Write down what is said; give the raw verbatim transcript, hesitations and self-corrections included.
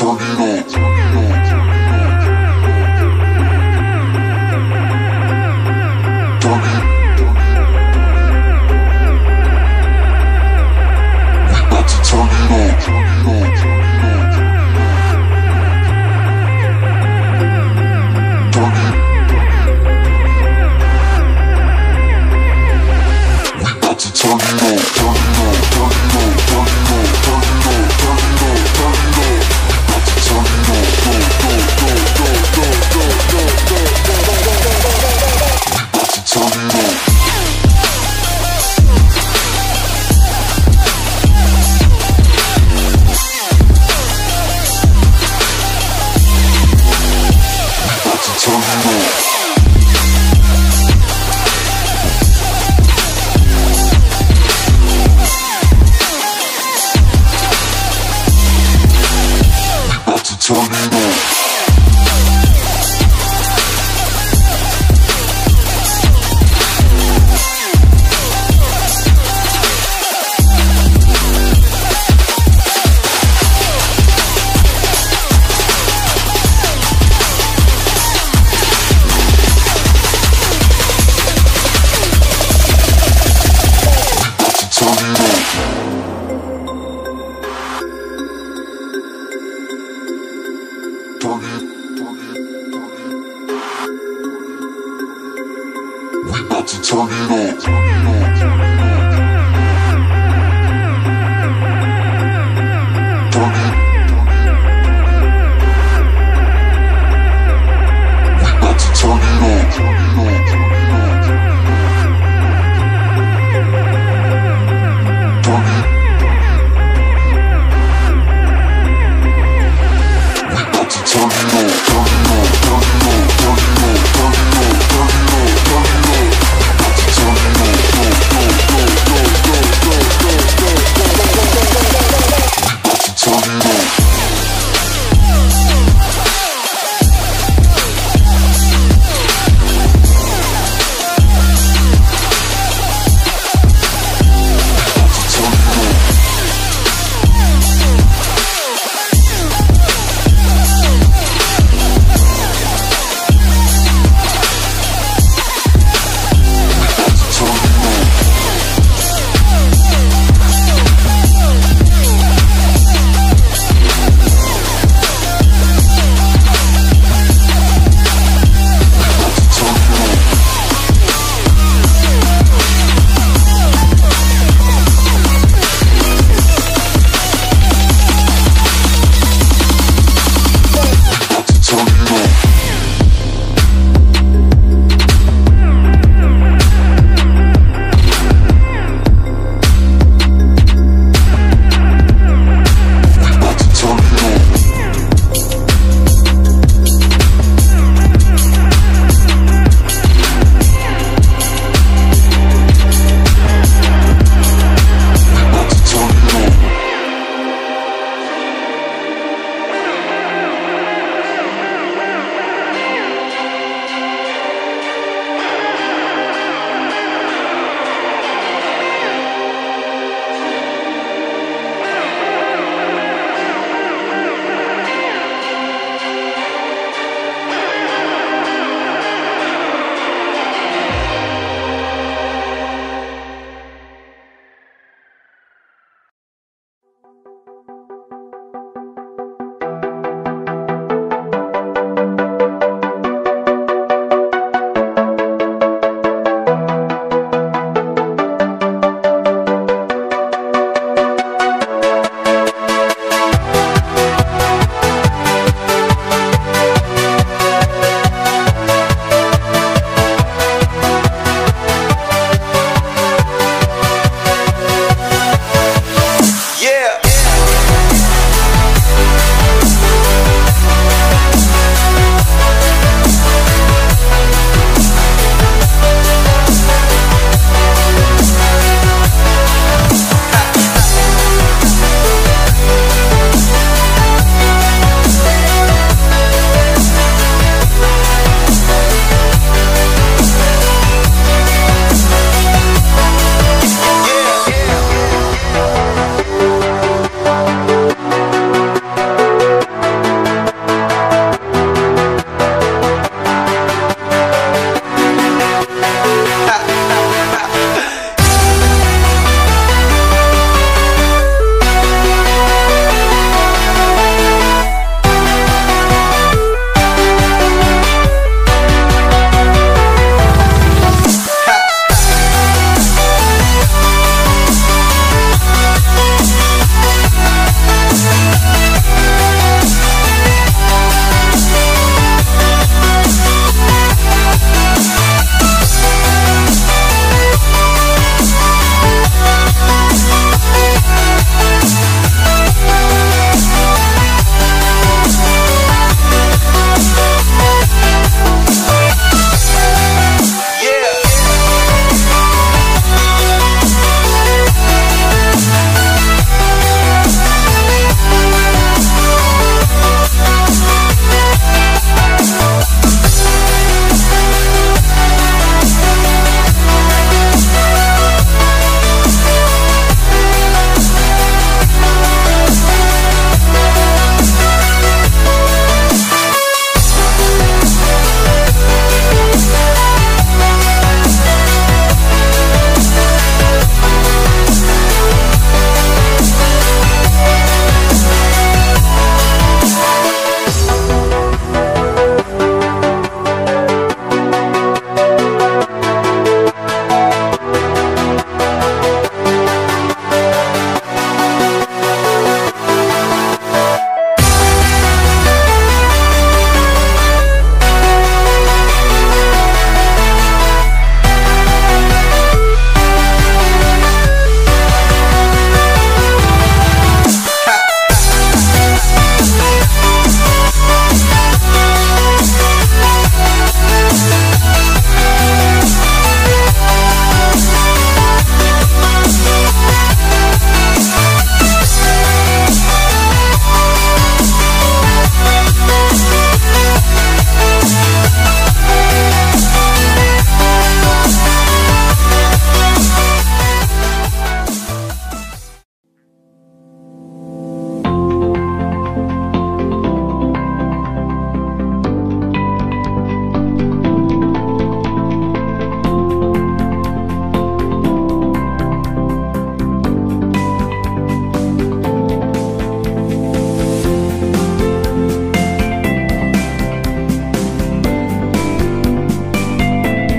turn it on. Turn it. We about to turn it on. Turn it. We about to turn it on. Turn it on. Turn it on. Turn it on. Turn it on. Turn it on. Turn it on. We about to turn it on. Go, go, go, go, go, go, go, go, go, go, go, go, go. We about to turn it on. Turn it on. We about to turn it on. Turn it, turn it, turn it. We about to turn it on.